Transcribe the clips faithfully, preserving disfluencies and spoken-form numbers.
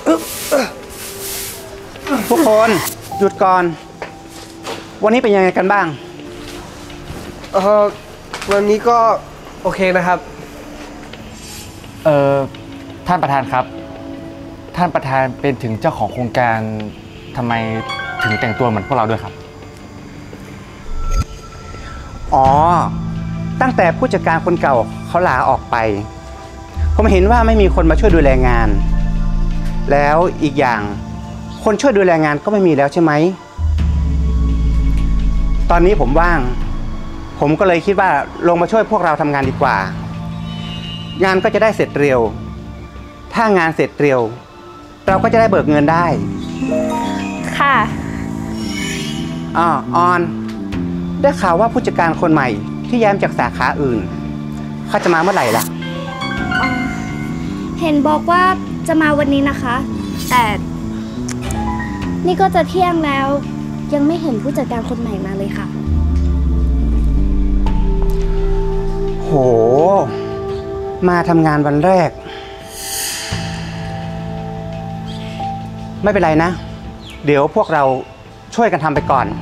ทุกคนหยุดก่อนวันนี้เป็นยังไงกันบ้างเออวันนี้ก็โอเคนะครับเอ่อท่านประธานครับท่านประธานเป็นถึงเจ้าของโครงการทำไมถึงแต่งตัวเหมือนพวกเราด้วยครับอ๋อตั้งแต่ผู้จัดการคนเก่าเขาลาออกไปผมเห็นว่าไม่มีคนมาช่วยดูแลงานแล้วอีกอย่างคนช่วยดูแลงานก็ไม่มีแล้วใช่ไหมตอนนี้ผมว่างผมก็เลยคิดว่าลงมาช่วยพวกเราทำงานดีกว่างานก็จะได้เสร็จเร็วถ้างานเสร็จเร็วเราก็จะได้เบิกเงินได้ค่ะอ๋อออนได้ข่าวว่าผู้จัดการคนใหม่ที่ย้ายจากสาขาอื่นเขาจะมาเมื่อไหร่ล่ะเห็นบอกว่าจะมาวันนี้นะคะแต่นี่ก็จะเที่ยงแล้วยังไม่เห็นผู้จัดการคนใหม่มาเลยค่ะโหมาทำงานวันแรกไม่เป็นไรนะเดี๋ยวพวกเราช่วยกันทำไปก่อน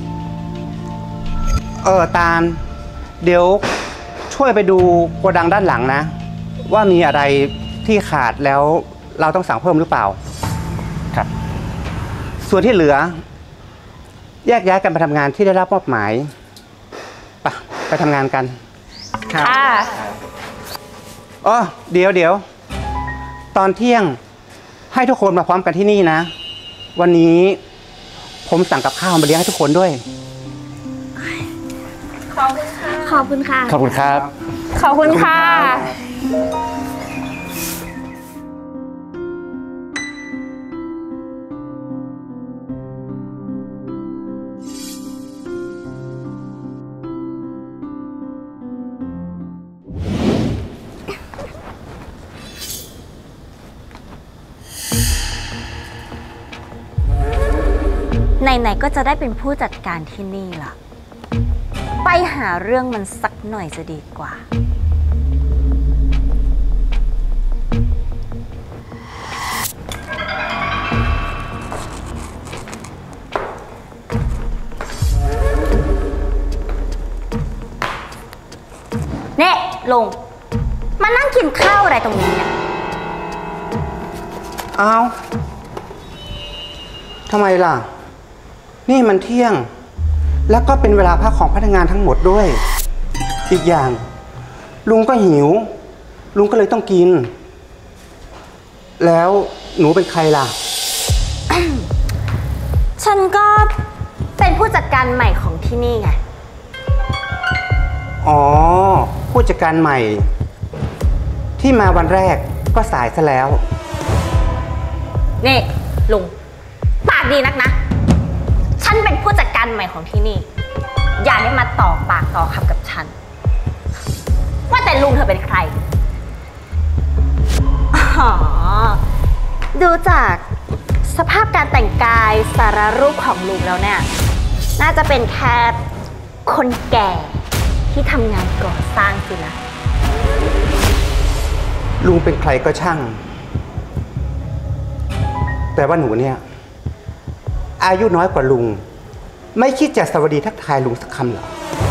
เออตาลเดี๋ยวช่วยไปดูโกดังด้านหลังนะว่ามีอะไรที่ขาดแล้วเราต้องสั่งเพิ่มหรือเปล่าครับส่วนที่เหลือแยกย้ายกันไปทำงานที่ได้รับมอบหมายไปไปทำงานกันค่ะอ๋อเดี๋ยวเดี๋ยวตอนเที่ยงให้ทุกคนมาพร้อมกันที่นี่นะวันนี้ผมสั่งกับข้าวมาเลี้ยงให้ทุกคนด้วยขอบคุณค่ะขอบคุณค่ะขอบคุณครับขอบคุณค่ะไหนๆก็จะได้เป็นผู้จัดการที่นี่ล่ะไปหาเรื่องมันสักหน่อยจะดีกว่าเนี่ยลุงมานั่งกินข้าวอะไรตรงนี้เนี่ยอ้าวทำไมล่ะนี่มันเที่ยงแล้วก็เป็นเวลาพักของพนักงานทั้งหมดด้วยอีกอย่างลุงก็หิวลุงก็เลยต้องกินแล้วหนูเป็นใครล่ะฉันก็เป็นผู้จัดการใหม่ของที่นี่ไงอ๋อผู้จัดการใหม่ที่มาวันแรกก็สายซะแล้วนี่ลุงปากดีนักนะฉันเป็นผู้จัดการใหม่ของที่นี่อย่าได้มาต่อปากต่อคำกับฉันว่าแต่ลุงเธอเป็นใครอ๋อดูจากสภาพการแต่งกายสารรูปของลุงแล้วเนี่ยน่าจะเป็นแค่คนแก่ที่ทำงานก่อสร้างสินะลุงเป็นใครก็ช่างแต่ว่าหนูเนี่ยอายุน้อยกว่าลุงไม่คิดจะสวัสดีทักทายลุงสักคำเหรอ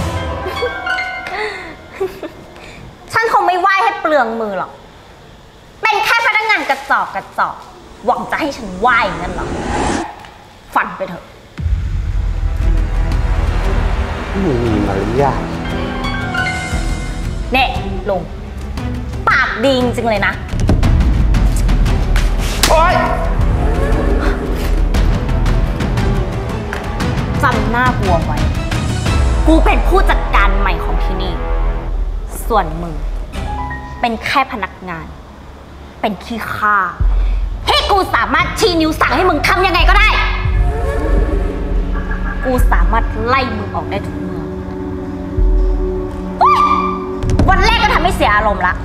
ฉันคงไม่ไหว้ให้เปลืองมือหรอกเป็นแค่พนักงานกระจอกกระจอกหวังจะให้ฉันไหว้งั้นเหรอฝันไปเถอะไม่มีมารยาทเนี่ยลุงปากดีจริงเลยนะโอ๊ยจำหน้าบวมไว้กูเป็นผู้จัดการใหม่ของที่นี่ส่วนมึงเป็นแค่พนักงานเป็นขี้ข้าที่กูสามารถชี้นิ้วสั่งให้มึงทำยังไงก็ได้กูสามารถไล่มึงออกได้ทุกเมื่อวันแรกก็ทำให้เสียอารมณ์ละ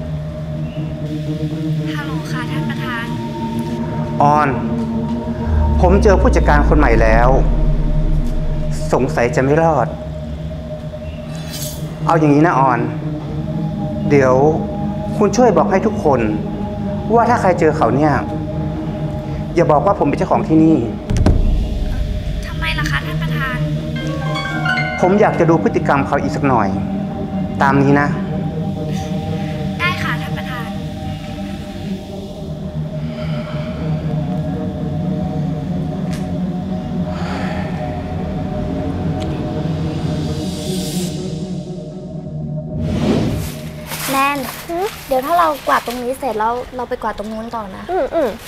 ฮัลโหลค่ะท่านประธานออนผมเจอผู้จัดการคนใหม่แล้ว สงสัยจะไม่รอด เอาอย่างนี้นะออน เดี๋ยวคุณช่วยบอกให้ทุกคน ว่าถ้าใครเจอเขาเนี่ยอย่าบอกว่าผมเป็นเจ้าของที่นี่ทำไมล่ะคะท่านประธานผมอยากจะดูพฤติกรรมเขาอีกสักหน่อย ตามนี้นะได้ค่ะท่านประธาน แนนเดี๋ยวถ้าเรากวาดตรงนี้เสร็จแล้วเราไปกวาดตรงนู้นต่อนะอืมอืม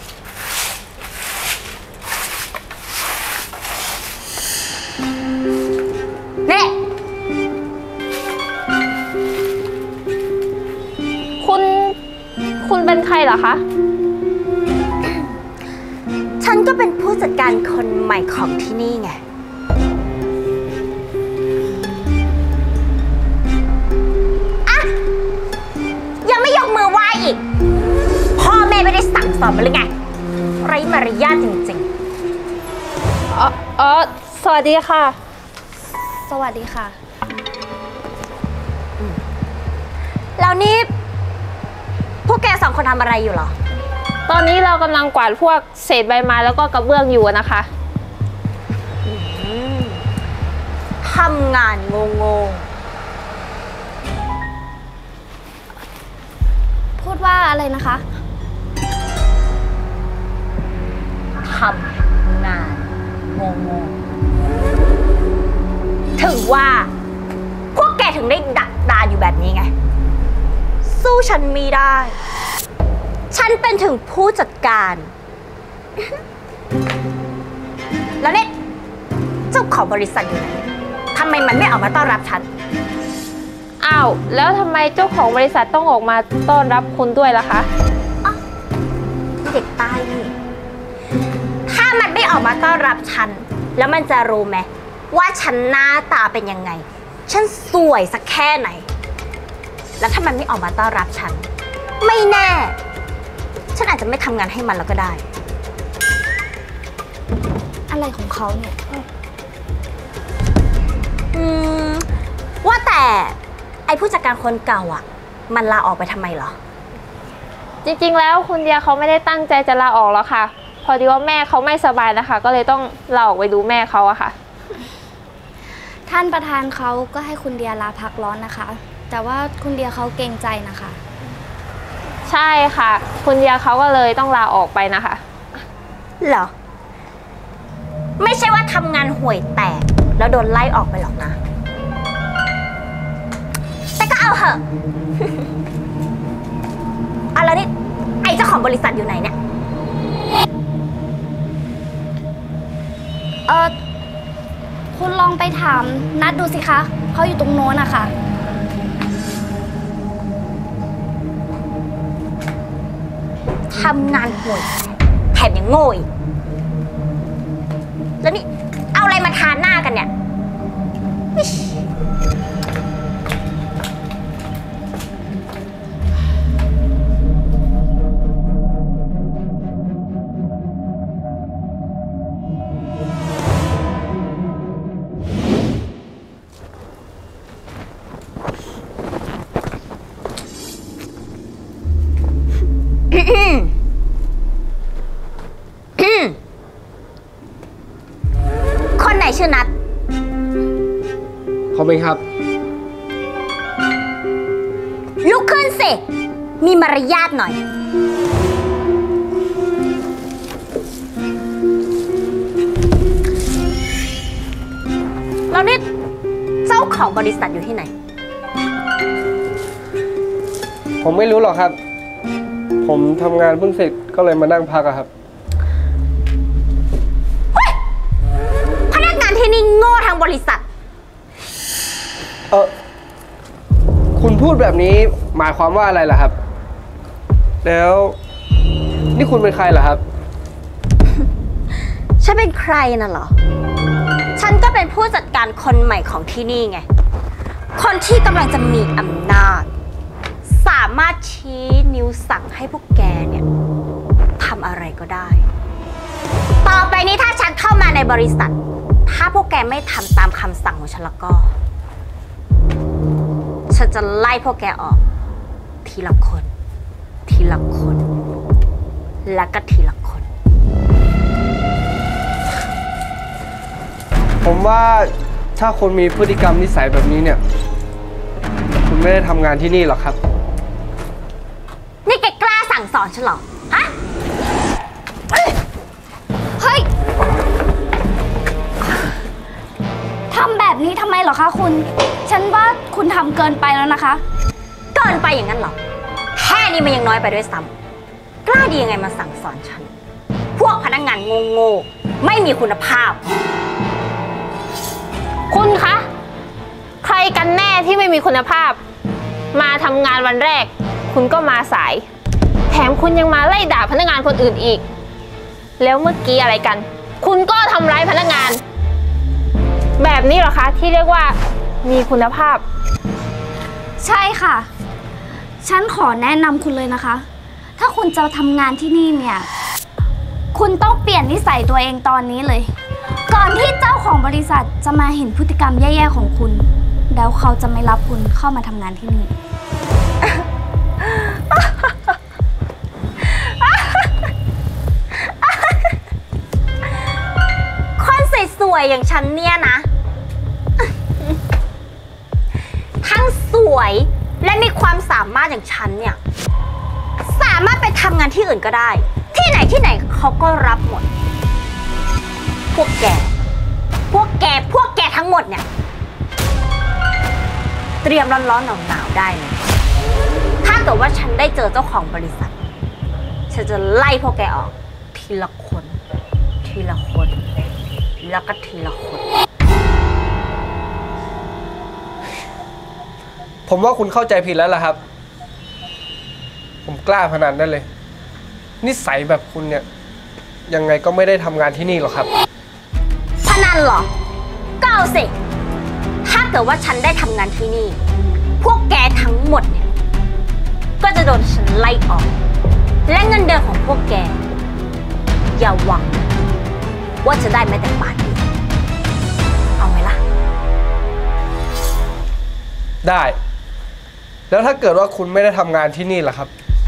นี่คุณ คุณเป็นใครเหรอคะ ฉันก็เป็นผู้จัดการคนใหม่ของที่นี่ไง อะยังไม่ยกมือไหว้อีก พ่อแม่ไม่ได้สั่งสอนมาหรือไง ไร้มารยาทจริงๆอ๋ออ๋อสวัสดีค่ะสวัสดีค่ะแล้วนี่ พวกแกสองคนทำอะไรอยู่เหรอตอนนี้เรากำลังกวาดพวกเศษใบไม้แล้วก็กระเบื้องอยู่นะคะทำงานงงงพูดว่าอะไรนะคะๆทำงานงงงๆถึงว่า พวกแกถึงได้ดักดานอยู่แบบนี้ไง สู้ฉันไม่ได้ ฉันเป็นถึงผู้จัดการ แล้วเนี่ยเจ้าของบริษัทอยู่ไหนทำไมมันไม่ออกมาต้อนรับฉันอ้าว แล้วทำไมเจ้าของบริษัทต้องออกมาต้อนรับคุณด้วยล่ะคะเด็กใต้นี่ ถ้ามันไม่ออกมาต้อนรับฉัน แล้วมันจะรู้ไหมว่าฉันหน้าตาเป็นยังไง ฉันสวยสักแค่ไหน แล้วถ้ามันไม่ออกมาต้อนรับฉัน ไม่แน่ ฉันอาจจะไม่ทำงานให้มันแล้วก็ได้อะไรของเขาเนี่ยอืม ว่าแต่ไอผู้จัดการคนเก่าอ่ะ มันลาออกไปทำไมเหรอจริงๆแล้วคุณเดียเขาไม่ได้ตั้งใจจะลาออกแล้วค่ะ พอดีว่าแม่เขาไม่สบายนะคะ ก็เลยต้องลาออกไปดูแม่เขาอะค่ะท่านประธานเขาก็ให้คุณเดียลาพักร้อนนะคะ แต่ว่าคุณเดียเขาเกรงใจนะคะใช่ค่ะ คุณเดียเขาก็เลยต้องลาออกไปนะคะเหรอ ไม่ใช่ว่าทำงานห่วยแตก แล้วโดนไล่ออกไปหรอกนะ แต่ก็เอาเหอะ เอาแล้วนี่ ไอ้เจ้าของบริษัทอยู่ไหนเนี่ยเออคุณลองไปถามนัดดูสิคะ เขาอยู่ตรงโน้นนะคะทำงานห่วยแถมยังโง่อีก แล้วนี่ เอาอะไรมาทาหน้ากันเนี่ยอิ๊ชคนไหนชื่อนัทผมเองครับลุกขึ้นสิ มีมารยาทหน่อย แล้วนี่ เจ้าของบริษัทอยู่ที่ไหนผมไม่รู้หรอกครับ ผมทำงานเพิ่งเสร็จก็เลยมานั่งพักอะครับพนักงานที่นี่โง่ทางบริษัทเออคุณพูดแบบนี้หมายความว่าอะไรล่ะครับ แล้วนี่คุณเป็นใครเหรอครับฉันเป็นใครน่ะเหรอ ฉันก็เป็นผู้จัดการคนใหม่ของที่นี่ไง คนที่กำลังจะมีอำนาจ สามารถชี้นิ้วสั่งให้พวกแกเนี่ยทำอะไรก็ได้ ตต่อไปนี้ถ้าฉันเข้ามาในบริษัท ถ้าพวกแกไม่ทำตามคำสั่งของฉันแล้วก็ ฉันจะไล่พวกแกออก ทีละคน ทีละคน แล้วก็ทีละคนผมว่าถ้าคนมีพฤติกรรมนิสัยแบบนี้เนี่ย คุณไม่ได้ทำงานที่นี่หรอกครับนี่แกกล้าสั่งสอนฉันเหรอ ฮะเฮ้ย ทำแบบนี้ทำไมเหรอคะคุณ ฉันว่าคุณทำเกินไปแล้วนะคะเกินไปอย่างนั้นเหรอ แค่นี้มันยังน้อยไปด้วยซ้ำกล้าดียังไงมาสั่งสอนฉัน พวกพนักงานโง่ๆไม่มีคุณภาพคุณคะ ใครกันแน่ที่ไม่มีคุณภาพ มาทำงานวันแรก คุณก็มาสาย แถมคุณยังมาไล่ด่าพนักงานคนอื่นอีก แล้วเมื่อกี้อะไรกัน คุณก็ทำร้ายพนักงาน แบบนี้เหรอคะที่เรียกว่ามีคุณภาพใช่ค่ะ ฉันขอแนะนำคุณเลยนะคะ ถ้าคุณจะทำงานที่นี่เนี่ย คุณต้องเปลี่ยนนิสัยตัวเองตอนนี้เลย ก่อนที่เจ้าของบริษัทจะมาเห็นพฤติกรรมแย่ๆของคุณ แล้วเขาจะไม่รับคุณเข้ามาทำงานที่นี่คนสวยๆอย่างฉันเนี่ยนะ ทั้งสวยและมีความสามารถอย่างฉันเนี่ย สามารถไปทำงานที่อื่นก็ได้ ที่ไหนที่ไหนเขาก็รับหมด พวกแก พวกแก พวกแกทั้งหมดเนี่ย เตรียมร้อนๆหนาวๆได้เลย ถ้าเกิดว่าฉันได้เจอเจ้าของบริษัท ฉันจะไล่พวกแกออก ทีละคน ทีละคน แล้วก็ทีละคนผมว่าคุณเข้าใจผิดแล้วล่ะครับ ผมกล้าพนันได้เลย นิสัยแบบคุณเนี่ย ยังไงก็ไม่ได้ทำงานที่นี่หรอกครับพนันเหรอก็เอาสิ ถ้าเกิดว่าฉันได้ทำงานที่นี่ พวกแกทั้งหมดเนี่ย ก็จะโดนฉันไล่ออก และเงินเดือนของพวกแก อย่าหวังว่าจะได้แม้แต่บาทเดียวเอาไหมล่ะได้ แล้วถ้าเกิดว่าคุณไม่ได้ทำงานที่นี่ล่ะครับ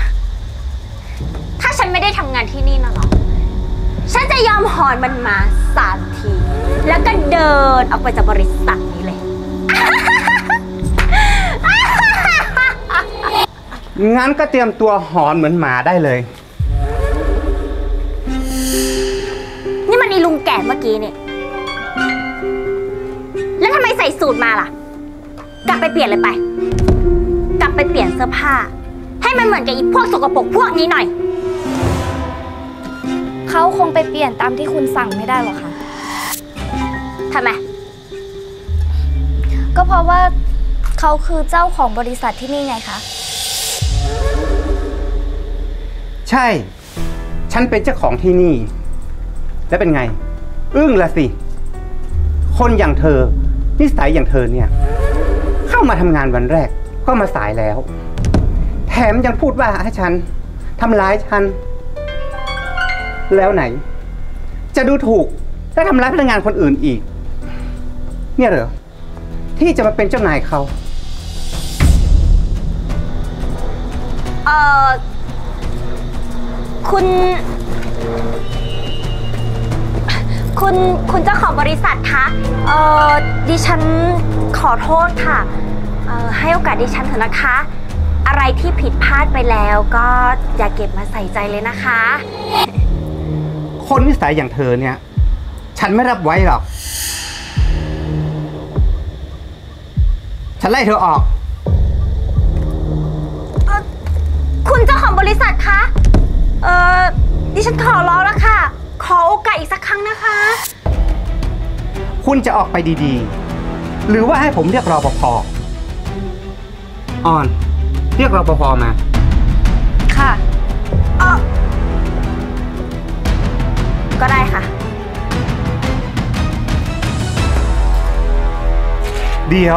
ถ้าฉันไม่ได้ทำงานที่นี่นะหรอ ฉันจะยอมหอนมันมาสามที แล้วก็เดินออกไปจากบริษัทนี้เลยงั้นก็เตรียมตัวหอนเหมือนหมาได้เลยนี่มันอีลุงแก่เมื่อกี้เนี่ย แล้วทำไมใส่สูทมาล่ะ กลับไปเปลี่ยนเลยไป กลับไปเปลี่ยนเสื้อผ้า ให้มันเหมือนกับอีพวกสกปรกพวกนี้หน่อยเขาคงไปเปลี่ยนตามที่คุณสั่งไม่ได้หรอกค่ะทำไมก็เพราะว่าเขาคือเจ้าของบริษัทที่นี่ไงคะใช่ ฉันเป็นเจ้าของที่นี่ แล้วเป็นไง อึ้งละสิ คนอย่างเธอ นิสัยอย่างเธอเนี่ย เข้ามาทำงานวันแรกก็มาสายแล้ว แถมยังพูดว่าให้ฉันทำร้ายฉัน แล้วไหน จะดูถูกและทำร้ายพนักงานคนอื่นอีก เนี่ยเหรอ ที่จะมาเป็นเจ้านายเขาเอ่อ คุณ คุณ คุณเจ้าของบริษัทคะ เอ่อ ดิฉันขอโทษค่ะ เอ่อ ให้โอกาสดิฉันเถอะนะคะ อะไรที่ผิดพลาดไปแล้วก็อย่าเก็บมาใส่ใจเลยนะคะคนนิสัยอย่างเธอเนี่ย ฉันไม่รับไว้หรอก ฉันไล่เธอออกคุณเจ้าของบริษัทคะ เอ่อ ดิฉันขอร้องแล้วค่ะ ขอโอกาสอีกสักครั้งนะคะคุณจะออกไปดีๆ หรือว่าให้ผมเรียกรปภออน เรียกรปภมาค่ะเออก็ได้ค่ะเดี๋ยว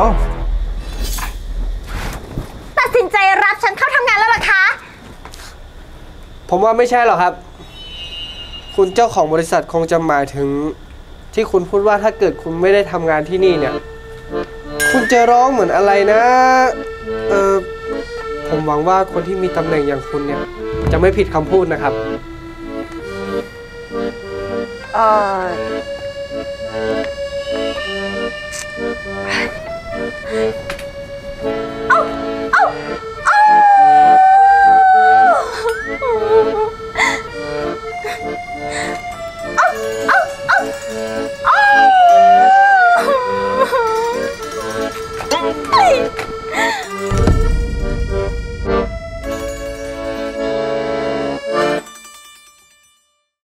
ตัดสินใจรับฉันเข้าทำงานแล้วเหรอคะผมว่าไม่ใช่หรอกครับ คคุณเจ้าของบริษัทคงจะหมายถึงที่คุณพูดว่าถ้าเกิดคุณไม่ได้ทำงานที่นี่เนี่ย คุณจะร้องเหมือนอะไรนะ เออผมหวังว่าคนที่มีตำแหน่งอย่างคุณเนี่ย จะไม่ผิดคำพูดนะครับเออ